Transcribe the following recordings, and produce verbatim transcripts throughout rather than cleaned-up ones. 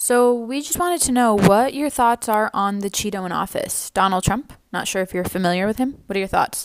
So we just wanted to know what your thoughts are on the Cheeto in office. Donald Trump. Not sure if you're familiar with him. What are your thoughts?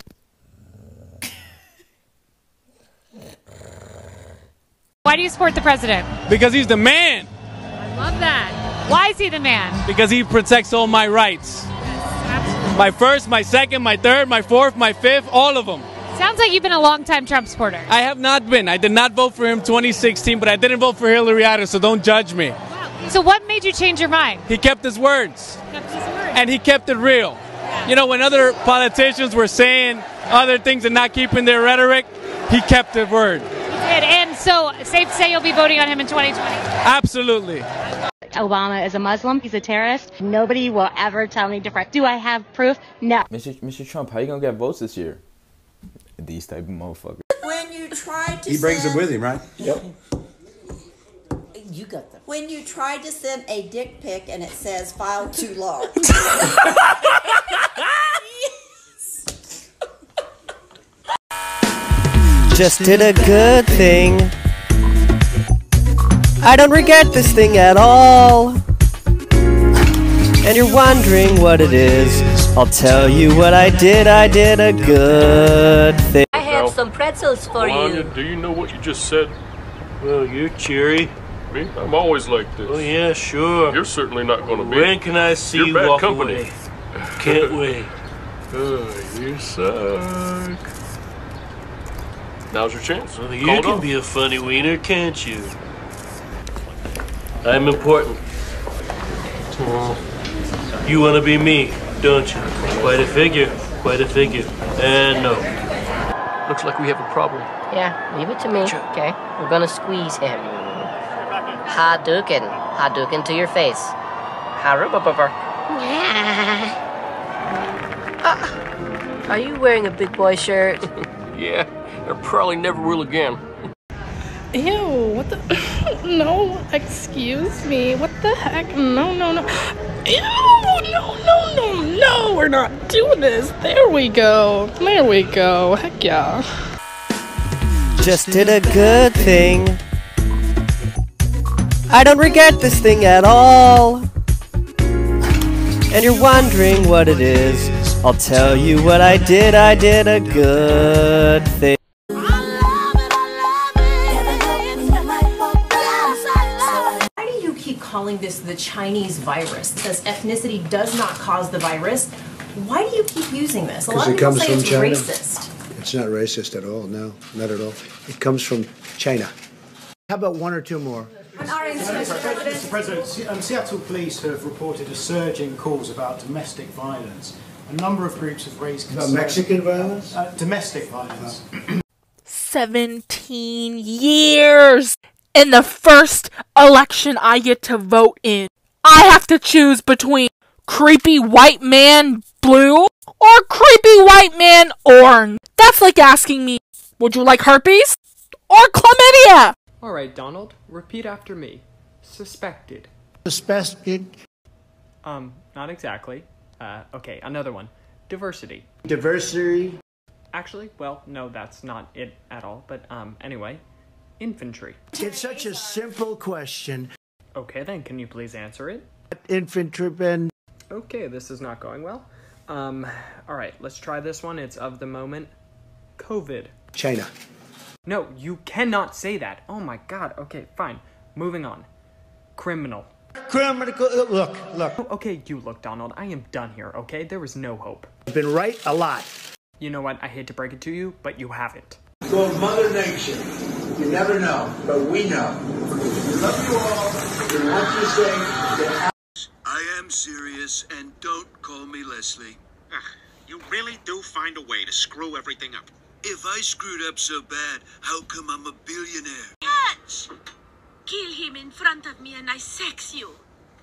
Why do you support the president? Because he's the man. I love that. Why is he the man? Because he protects all my rights. Absolutely. My first, my second, my third, my fourth, my fifth, all of them. Sounds like you've been a longtime Trump supporter. I have not been. I did not vote for him twenty sixteen, but I didn't vote for Hillary either, so don't judge me. Wow. So what made you change your mind? He kept his words. Kept his word. And he kept it real. Yeah. You know, when other politicians were saying other things and not keeping their rhetoric, he kept his word. He did. And so, safe to say you'll be voting on him in twenty twenty? Absolutely. Obama is a Muslim. He's a terrorist. Nobody will ever tell me different. Do I have proof? No. Mister Mister Trump, how you gonna get votes this year? These type of motherfuckers. When you try to He brings send, them with him, right? Yep. You got them. When you try to send a dick pic and it says file too large. Just did a good thing. I don't regret this thing at all. And you're wondering what it is. I'll tell you what I did. I did a good thing. I have some pretzels for Melania, you. do you know what you just said? Well, you're cheery. Me? I'm always like this. Oh, yeah, sure. You're certainly not going to be. When can I see You're you bad walk company. away? Can't wait. Oh, you suck. Now's your chance. Well, Call you it can off. be a funny wiener, can't you? I'm important. You want to be me, don't you? Quite a figure. Quite a figure. And no. Looks like we have a problem. Yeah, leave it to me. Okay, we're gonna squeeze him. Hadouken. Hadouken to your face. Harubababa. Uh, are you wearing a big boy shirt? Yeah, I probably never will again. Ew, what the? No, excuse me. What the heck? No, no, no. Ew, no, no, no, no. We're not doing this. There we go. There we go. Heck yeah. Just did a good thing. I don't regret this thing at all. And you're wondering what it is. I'll tell you what I did. I did a good thing. Calling this the Chinese virus, because ethnicity does not cause the virus. Why do you keep using this? A lot of it people comes say from it's China. racist. It's not racist at all. No, not at all. It comes from China. How about one or two more? Mister President, um, Seattle police have reported a surge in calls about domestic violence. A number of groups have raised About concerns. Mexican violence? Uh, domestic violence. seventeen years. In the first election I get to vote in, I have to choose between creepy white man blue or creepy white man orange. That's like asking me, would you like herpes or chlamydia? Alright, Donald, repeat after me. Suspected. Suspected. Um, not exactly. Uh, okay, another one. Diversity. Diversity. Actually, well, no, that's not it at all, but, um, anyway. Infantry. It's such a simple question. Okay, then, can you please answer it? Infantryman. Okay, this is not going well. Um, alright, let's try this one. It's of the moment. COVID. China. No, you cannot say that. Oh my god. Okay, fine. Moving on. Criminal. Criminal. Look, look. Oh, okay, you look, Donald. I am done here, okay? There is no hope. I've been right a lot. You know what? I hate to break it to you, but you haven't. Go Mother Nature. You never know, but we know. Love you all. We want you to say that I am serious, and don't call me Leslie. Ugh, you really do find a way to screw everything up. If I screwed up so bad, how come I'm a billionaire? Catch! Kill him in front of me and I sex you.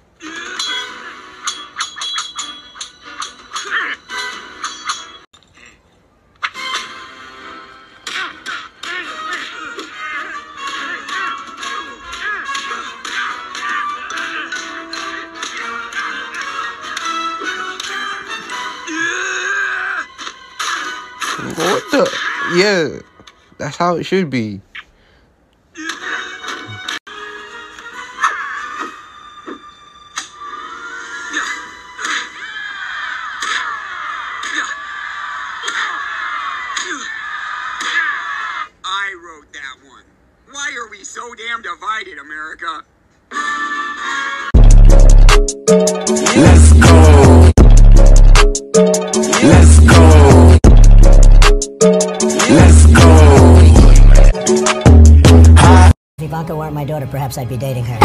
What the? Yeah, that's how it should be. Why are we so damn divided, America? Let's go. Let's go. Let's go. If Ivanka weren't my daughter, perhaps I'd be dating her.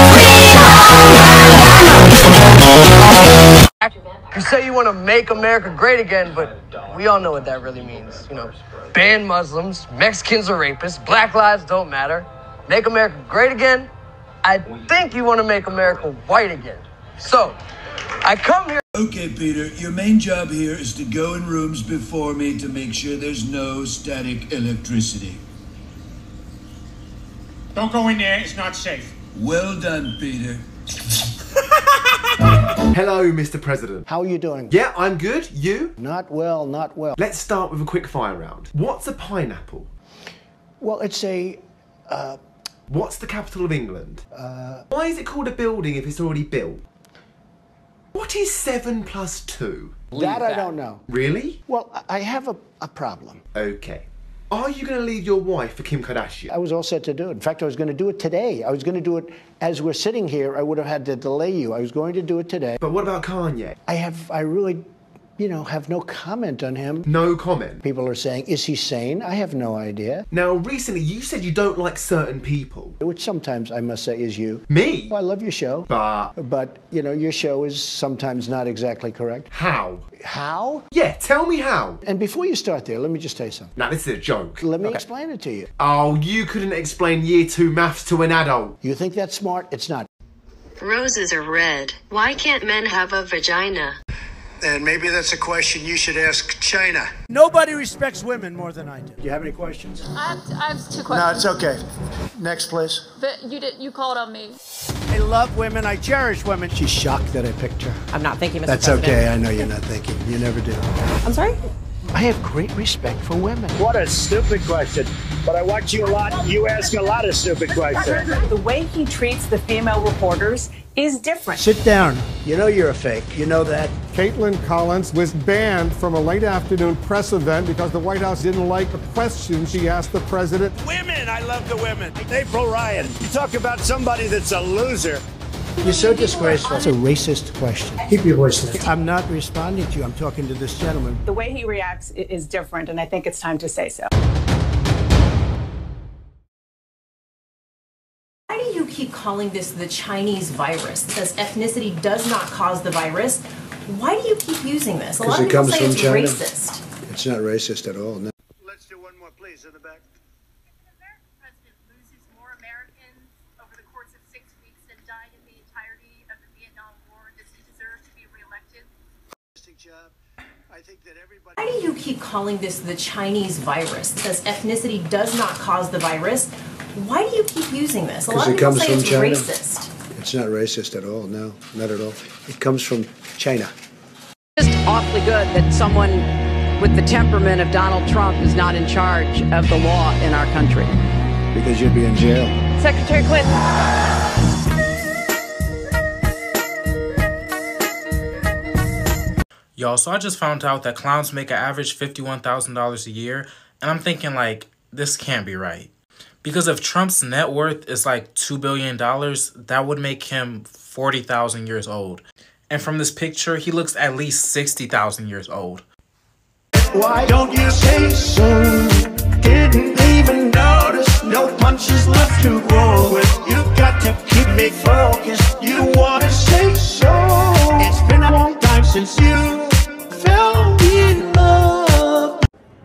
You say you want to make America great again, but we all know what that really means. You know, ban Muslims, Mexicans are rapists, black lives don't matter. Make America great again? I think you want to make America white again. So, I come here. Okay, Peter, your main job here is to go in rooms before me to make sure there's no static electricity. Don't go in there, it's not safe. Well done, Peter. Hello, Mister President. How are you doing? Yeah, I'm good. You? Not well, not well. Let's start with a quick fire round. What's a pineapple? Well, it's a... Uh, What's the capital of England? Uh, Why is it called a building if it's already built? What is seven plus two? that I don't know. Really? Well, I have a, a problem. Okay. Are you going to leave your wife for Kim Kardashian? I was all set to do it. In fact, I was going to do it today. I was going to do it as we're sitting here. I would have had to delay you. I was going to do it today. But what about Kanye? I have, I really, you know, have no comment on him. No comment? People are saying, is he sane? I have no idea. Now, recently you said you don't like certain people. Which sometimes, I must say, is you. Me? Well, I love your show. But... But, you know, your show is sometimes not exactly correct. How? How? Yeah, tell me how. And before you start there, let me just tell you something. Now, this is a joke. Let me Okay. explain it to you. Oh, you couldn't explain year two maths to an adult. You think that's smart? It's not. Roses are red. Why can't men have a vagina? And maybe that's a question you should ask China. Nobody respects women more than I do. Do you have any questions? I have, I have two No, questions. it's okay. Next, please. But you did. You called on me. I love women. I cherish women. She's shocked that I picked her. I'm not thinking, Mister That's President. okay. I know you're not thinking. You never do. I'm sorry? I have great respect for women. What a stupid question. But I watch you a lot. You ask a lot of stupid questions. The way he treats the female reporters is different. Sit down. You know you're a fake. You know that. Caitlin Collins was banned from a late afternoon press event because the White House didn't like a question she asked the president. Women, I love the women. April Ryan, you talk about somebody that's a loser. You're so disgraceful. It's a racist question. Keep your voice down. I'm not responding to you. I'm talking to this gentleman. The way he reacts i- is different, and I think it's time to say so. Why do you keep calling this the Chinese virus? It says ethnicity does not cause the virus. Why do you keep using this? A lot Because of it people comes say from it's China. racist. It's not racist at all. No. Let's do one more, please, in the back. Why do you keep calling this the Chinese virus? It says ethnicity does not cause the virus. Why do you keep using this? A lot Because of it people comes say from it's China. racist. It's not racist at all. No, not at all. It comes from China. Just awfully good that someone with the temperament of Donald Trump is not in charge of the law in our country. Because you'd be in jail. Secretary Clinton. Y'all, so I just found out that clowns make an average fifty-one thousand dollars a year, and I'm thinking, like, this can't be right. Because if Trump's net worth is like two billion dollars, that would make him forty thousand years old. And from this picture, he looks at least sixty thousand years old. Why don't you say so? Didn't even notice. No punches left to roll with. You got to keep me focused. You wanna say so? It's been a long time since you fell in love.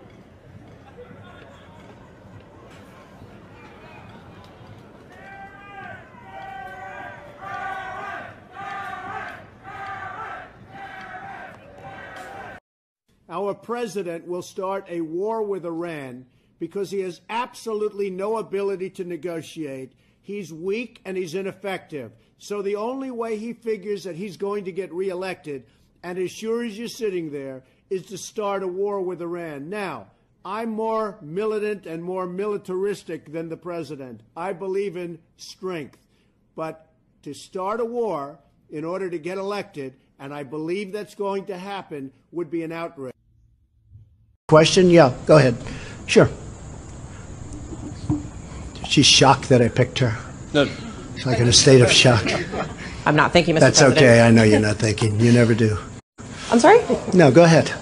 Our president will start a war with Iran because he has absolutely no ability to negotiate. He's weak and he's ineffective. So the only way he figures that he's going to get reelected, and as sure as you're sitting there, is to start a war with Iran. Now, I'm more militant and more militaristic than the president. I believe in strength. But to start a war in order to get elected, and I believe that's going to happen, would be an outrage. Question? Yeah, go ahead. Sure. She's shocked that I picked her. No. She's like in a state of shock. I'm not thinking, Mister That's President. okay. I know you're not thinking. You never do. I'm sorry? No, go ahead.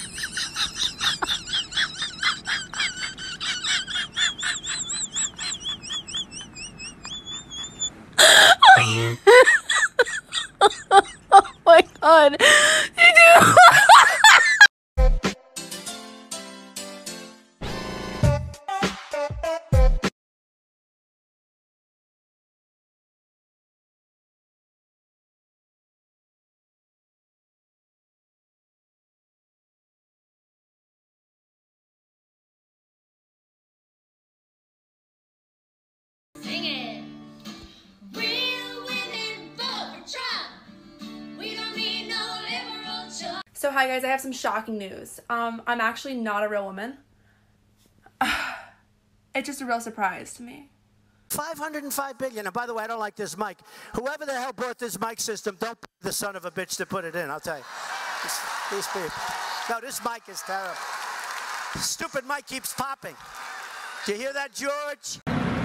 Oh my god. You do. Sing it. Real women vote for Trump. We don't need no liberal choice. So hi guys, I have some shocking news. Um, I'm actually not a real woman. It's just a real surprise to me. five hundred five billion. And by the way, I don't like this mic. Whoever the hell bought this mic system, don't be the son of a bitch to put it in, I'll tell you. This, these people. No, this mic is terrible. Stupid mic keeps popping. Do you hear that, George?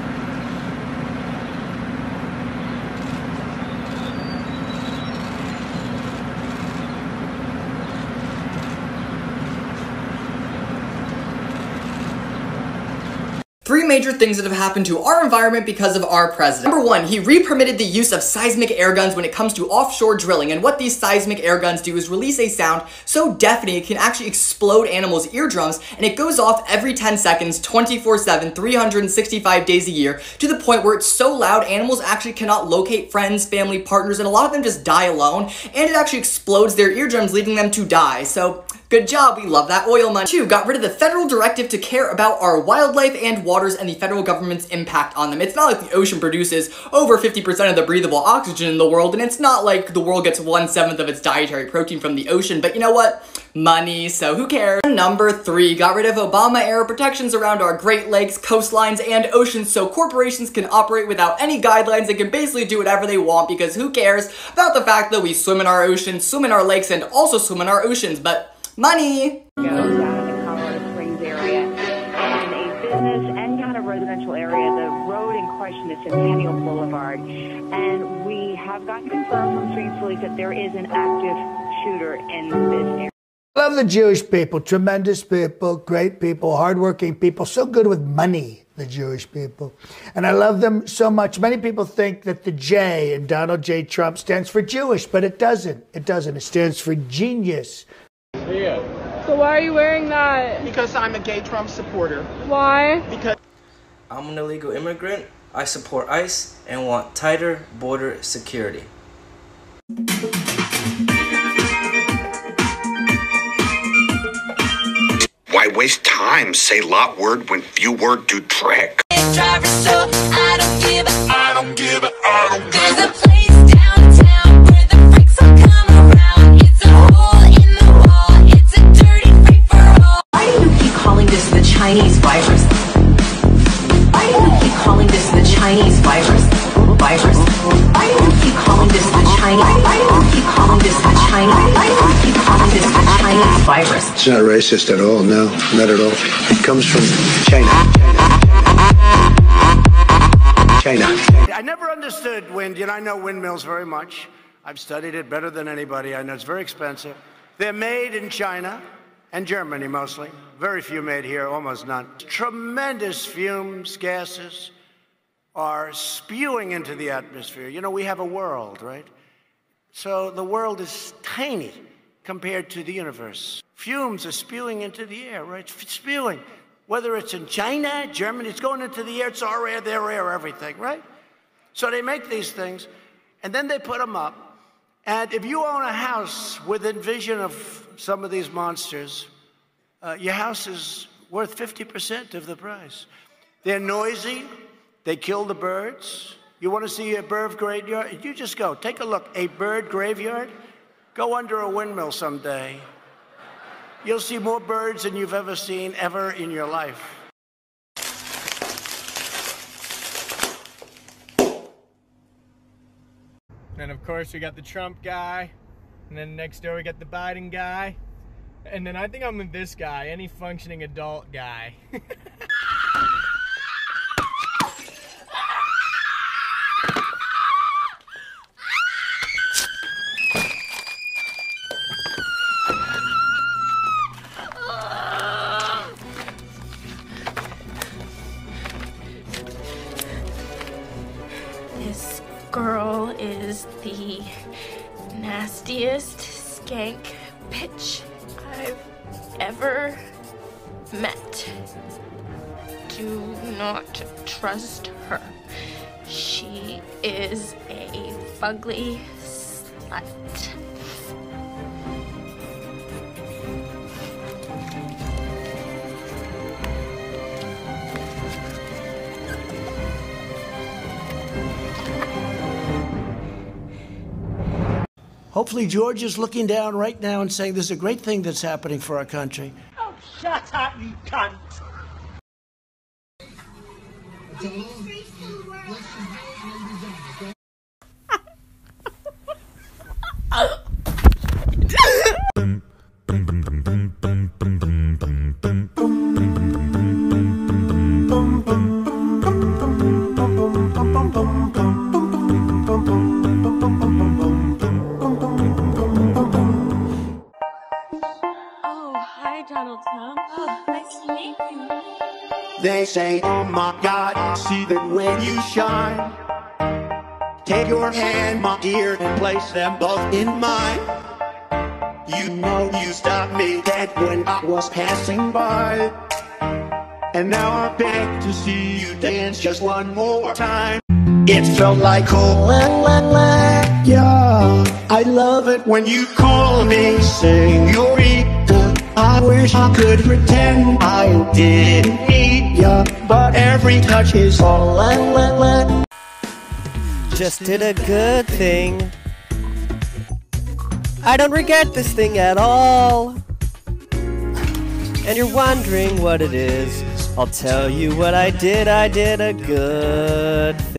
Three major things that have happened to our environment because of our president. Number one, he re-permitted the use of seismic air guns when it comes to offshore drilling, and what these seismic air guns do is release a sound so deafening it can actually explode animals' eardrums, and it goes off every ten seconds, twenty-four seven, three hundred sixty-five days a year, to the point where it's so loud animals actually cannot locate friends, family, partners, and a lot of them just die alone, and it actually explodes their eardrums, leading them to die. So good job, we love that oil money. Two, got rid of the federal directive to care about our wildlife and waters and the federal government's impact on them. It's not like the ocean produces over fifty percent of the breathable oxygen in the world, and it's not like the world gets one seventh of its dietary protein from the ocean, but you know what? Money, so who cares? Number three, got rid of Obama-era protections around our Great Lakes, coastlines, and oceans so corporations can operate without any guidelines and can basically do whatever they want, because who cares about the fact that we swim in our oceans, swim in our lakes, and also swim in our oceans, but money! Go down in the Colorado Springs area, in a business and kind of residential area. The road in question is Centennial Boulevard, and we have gotten confirmed from Street Police that there is an active shooter in this area. Love the Jewish people, tremendous people, great people, hardworking people, so good with money, the Jewish people. And I love them so much. Many people think that the J in Donald J. Trump stands for Jewish, but it doesn't. It doesn't. It stands for genius. Yeah. So why are you wearing that? Because I'm a gay Trump supporter. Why? Because I'm an illegal immigrant. I support ICE and want tighter border security. Why waste time? Say lot word when few word do trick. Driver, so I don't give a, I don't give a, I don't give a. There's a place downtown where the freaks will come around. It's a hole in the wall. It's a dirty free for all. Why do you keep calling this the Chinese virus? Why do you keep calling this the Chinese virus? Virus. Why do you keep calling this the Chinese? Why do you keep calling this the Chinese? Why do you keep calling this the Chinese virus? It's not racist at all, no, not at all. It comes from China. China. I never understood wind. You know, I know windmills very much. I've studied it better than anybody. I know it's very expensive. They're made in China and Germany mostly. Very few made here, almost none. Tremendous fumes, gases are spewing into the atmosphere. You know, we have a world, right? So the world is tiny compared to the universe. Fumes are spewing into the air, right? Spewing. Whether it's in China, Germany, it's going into the air. It's our air, their air, everything, right? So they make these things, and then they put them up. And if you own a house within vision of some of these monsters, uh, your house is worth fifty percent of the price. They're noisy. They kill the birds. You want to see a bird graveyard? You just go. Take a look. A bird graveyard? Go under a windmill someday. You'll see more birds than you've ever seen ever in your life. And of course we got the Trump guy, and then next door we got the Biden guy, and then I think I'm with this guy, any functioning adult guy. girl is the nastiest skank bitch I've ever met. Do not trust her. She is a fugly slut. Hopefully George is looking down right now and saying this is a great thing that's happening for our country. Oh, shut up, you cunt! Oh, hi, Donald Trump. Oh, nice to meet you. They say, oh my God, see that when you shine. Take your hand, my dear, and place them both in mine. You know you stopped me dead when I was passing by. And now I beg to see you dance just one more time. It felt like oh, yeah. I love it when you call me señorita. I wish I could pretend I didn't need ya, but every touch is all just did a good thing. I don't regret this thing at all. And you're wondering what it is. I'll tell you what I did. I did a good thing.